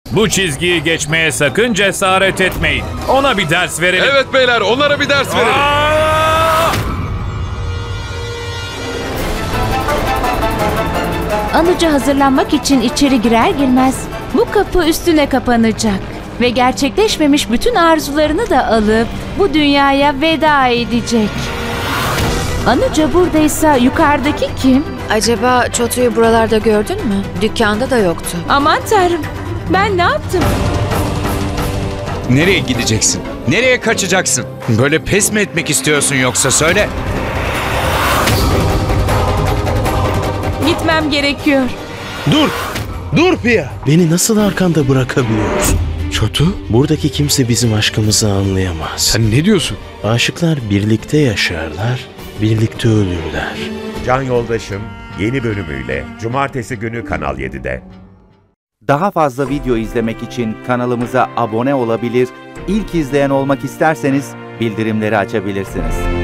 Bu çizgiyi geçmeye sakın cesaret etmeyin. Ona bir ders verelim. Evet beyler, onlara bir ders verelim. Anuca hazırlanmak için içeri girer girmez bu kapı üstüne kapanacak. Ve gerçekleşmemiş bütün arzularını da alıp bu dünyaya veda edecek. Anuca buradaysa yukarıdaki kim? Acaba Çotu'yu buralarda gördün mü? Dükkanda da yoktu. Aman tanrım, ben ne yaptım? Nereye gideceksin? Nereye kaçacaksın? Böyle pes mi etmek istiyorsun yoksa söyle. Gitmem gerekiyor. Dur! Dur Pia! Beni nasıl arkanda bırakabiliyorsun? Çotu? Buradaki kimse bizim aşkımızı anlayamaz. Sen ne diyorsun? Aşıklar birlikte yaşarlar, birlikte ölürler. Can Yoldaşım yeni bölümüyle Cumartesi günü Kanal 7'de. Daha fazla video izlemek için kanalımıza abone olabilir, ilk izleyen olmak isterseniz bildirimleri açabilirsiniz.